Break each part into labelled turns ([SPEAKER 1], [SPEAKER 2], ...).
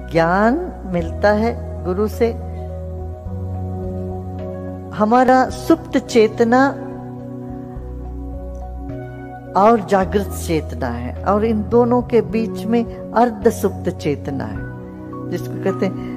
[SPEAKER 1] ज्ञान मिलता है गुरु से, हमारा सुप्त चेतना और जागृत चेतना है, और इन दोनों के बीच में अर्ध सुप्त चेतना है, जिसको कहते हैं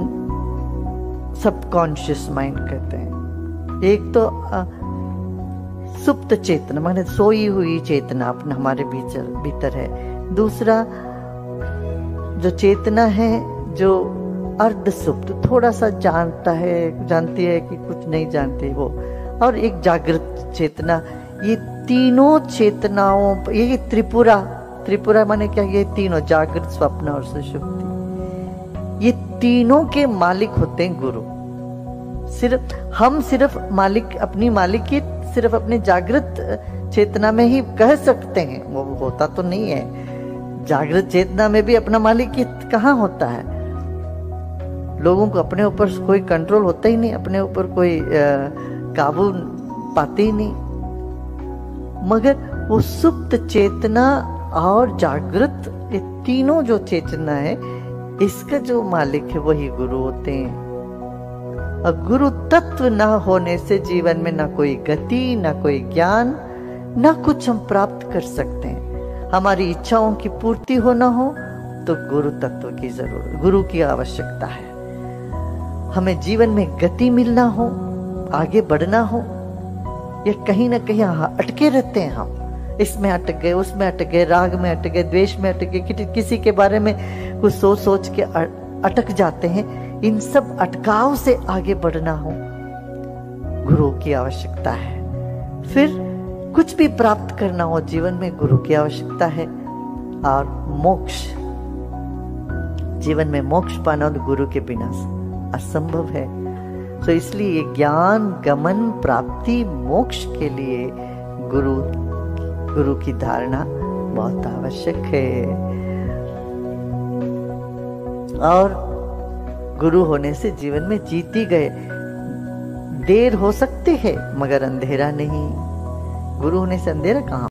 [SPEAKER 1] सबकॉन्शियस माइंड कहते हैं। एक तो सुप्त चेतना माने सोई हुई चेतना अपना हमारे भीतर है। दूसरा जो चेतना है जो अर्ध सुप्त, थोड़ा सा जानती है कि कुछ नहीं जानती वो, और एक जागृत चेतना। ये तीनों चेतनाओं, ये त्रिपुरा माने क्या, ये तीनों जागृत, स्वप्न और सुषुप्ति, ये तीनों के मालिक होते हैं गुरु। हम सिर्फ मालिक, अपनी मालिकियत सिर्फ अपने जागृत चेतना में ही कह सकते हैं, वो होता तो नहीं है। जागृत चेतना में भी अपना मालिकियत कहाँ होता है? लोगों को अपने ऊपर कोई कंट्रोल होता ही नहीं, अपने ऊपर कोई काबू पाते ही नहीं। मगर वो सुप्त चेतना और जागृत, ये तीनों जो चेतना है, इसका जो मालिक है वही गुरु होते हैं। और गुरु तत्व न होने से जीवन में ना कोई गति, ना कोई ज्ञान, ना कुछ हम प्राप्त कर सकते हैं। हमारी इच्छाओं की पूर्ति हो ना हो तो गुरु तत्व की जरूरत, गुरु की आवश्यकता है। हमें जीवन में गति मिलना हो, आगे बढ़ना हो, या कहीं ना कहीं अटके रहते हैं हम, इसमें अटक गए, उसमें अटक गए, राग में अटक गए, द्वेष में अटक गए, किसी के बारे में कुछ सोच के अटक जाते हैं। इन सब अटकाव से आगे बढ़ना हो, गुरु की आवश्यकता है। फिर कुछ भी प्राप्त करना हो जीवन में, गुरु की आवश्यकता है। और मोक्ष, जीवन में मोक्ष पाना तो गुरु के बिना असंभव है। तो इसलिए ज्ञान गमन प्राप्ति मोक्ष के लिए गुरु की धारणा बहुत आवश्यक है। और गुरु होने से जीवन में जीती गए, देर हो सकती है मगर अंधेरा नहीं। गुरु होने से अंधेरा कहाँ?